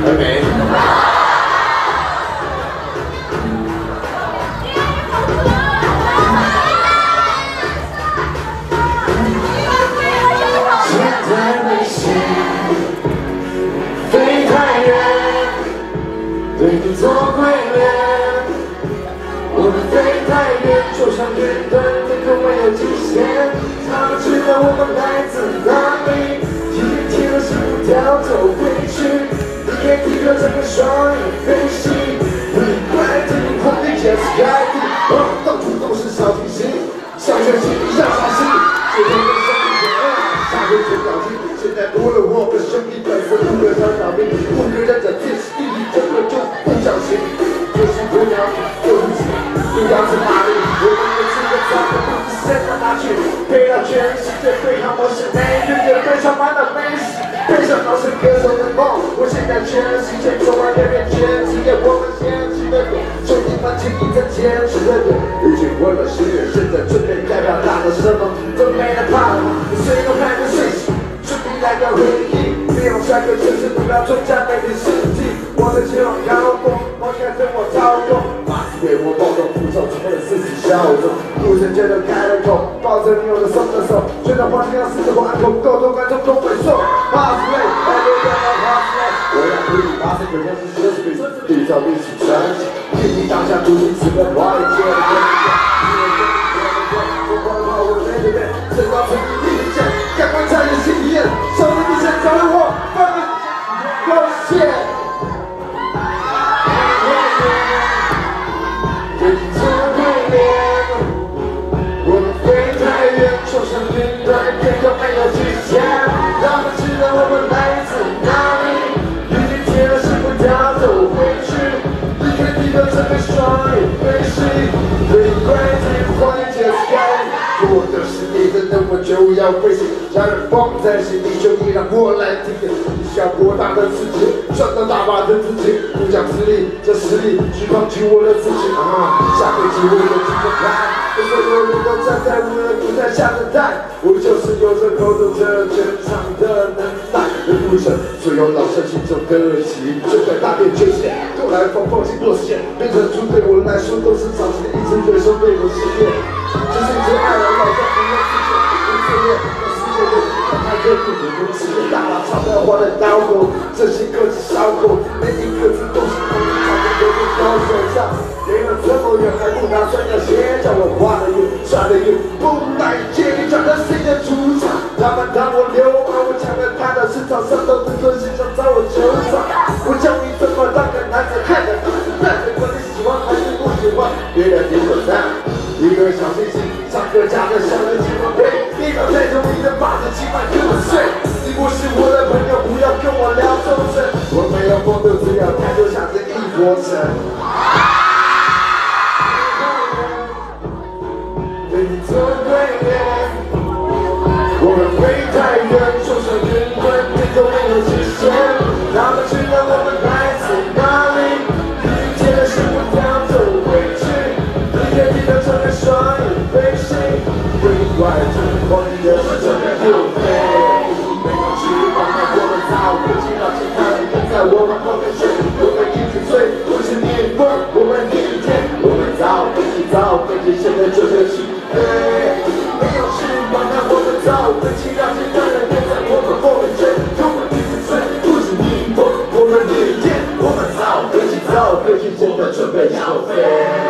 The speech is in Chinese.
还没。对你做鬼脸，我们飞太远，就像云端，天空没有极限。他们知道我们来自哪里，今天天的幸福调走回去，你可以立刻张开双眼飞行。不怪天空的 Yes Sky， 到处都是小提琴，小学心要小心，这天的生命下回全表情。现在多了我们兄弟本色，不可伤脑命，不可忍着天时地利，这个就不小心。就是不要对不起，不要在哪里，我们每次的早都不知现在哪去，飞到全世界最好我是美女，也非常满的美食，背上老是歌手的梦。我现在全世界充满改变，全世界我们坚持的点，兄弟们请你再坚持的点。已经过了10月，现在准备代表大的什么？准备的怕吗？谁都还没睡醒，准备来个回忆，没有下个城市都要存在美丽世纪。我的前往高峰，我看着我操纵，马子为我暴动，复仇充满了四起笑容。路人全都开了口，抱着女友的松着手，觉得环境让狮子和暗口，够多观众都会受。马子为爱流量的马子为，我让可以把这个人是奢侈品，缔造历史传奇。天地当下注定此刻华丽界的天下，我光靠我的面对，制造出第一件，赶快参与体验，手里你先找我，放你贡献。就要飞行，让人放在心里，就你让我来听。你想博大的自己，赚到大把的资金，不讲实力，这实力去抗拒我的自己下飞机我有几个拍，所有人都站在无人不在下的台，我就是有着口头着全场的能耐，人不成所有老生心中的奇，就在大变缺陷，都来放弃过线，变成猪对我来说都是早期的一直对手对我失恋，这是一只爱人老在不能自己。世界的开个不同的世界大佬钞票花的刀口，这些歌词烧口，每一个字都是同一场的流进高手上。离了这么远还不打算要写，叫我画的远，帅的远，不来接你转到谁的主场？他们当我流氓，我抢了他的市场上都是尊心想找我球场。我教你怎么当个男子汉的男子汉，不管你喜欢还是不喜欢，别人点我赞。一个小星星，唱歌加个小人气分配，一个太容易的把子，今晚跟我睡。你不是我的朋友，不要跟我聊终身。我没有风度，只要抬头想着一锅城。对你做鬼脸，我们飞太远，就像云端，天空没有极限。他们知道我们来自哪里，遇见了幸福要走回去。睁开双眼飞行，对怪这荒野的是真的又飞。没有翅膀，我们早已经到其他人跟在我们后面睡。我们一直追，不是逆风，我们逆天。我们早飞机，现在就在起飞。没有翅膀，我们早飞机，让其他人跟在我们后面追。我们一直追，不是逆风，我们逆天。我们早飞机，现在准备要飞。